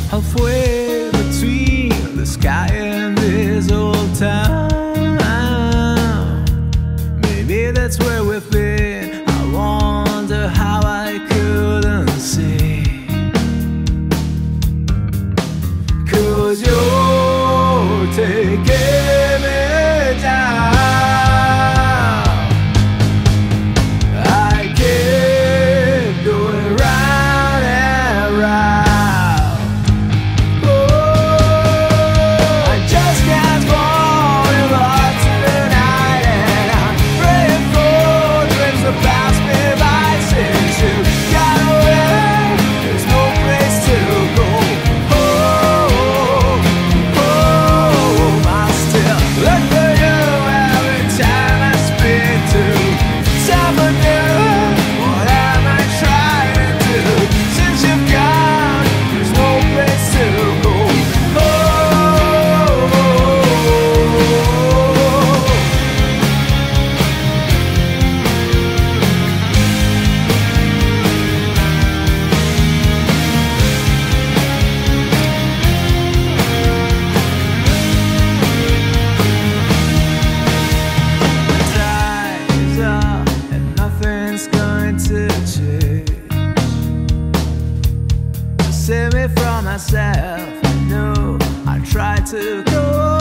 halfway between the sky and this old town. Maybe that's where we've been. I wonder how I couldn't see. 'Cause you're taking me down. I keep going round and round. Oh, I just can't fall in love tonight, and I'm praying for dreams to pass me by. Since you got away, there's no place to go. I still look for you every time I speak to someone new. What am I trying to do? Since you've gone, there's no place to go. Time's up and nothing's going to change. To save me from myself, I know I tried to go